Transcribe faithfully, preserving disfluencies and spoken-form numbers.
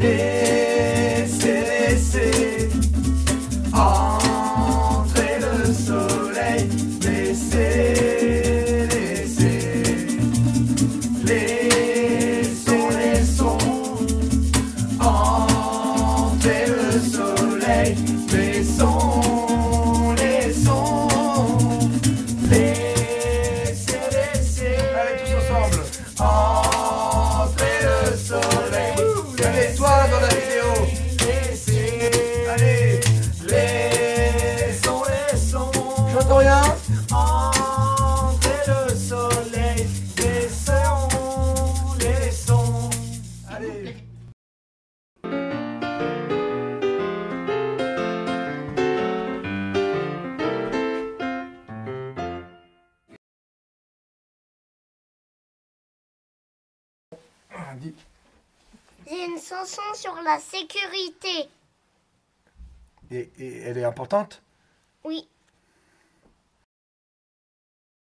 Laissez, laissez entrer le soleil. Laissez, laissez, laissons, laissons entrer le soleil. Laissons, laissons, laissez, laissez. Allez tous ensemble. Entrer le soleil. Allez toi dans la vidéo. Laissez, allez, laissons, laissons. J'entends rien. Entrer le soleil. Laissons, laissons. Allez. Dis. J'ai une chanson sur la sécurité. Et, et elle est importante? Oui.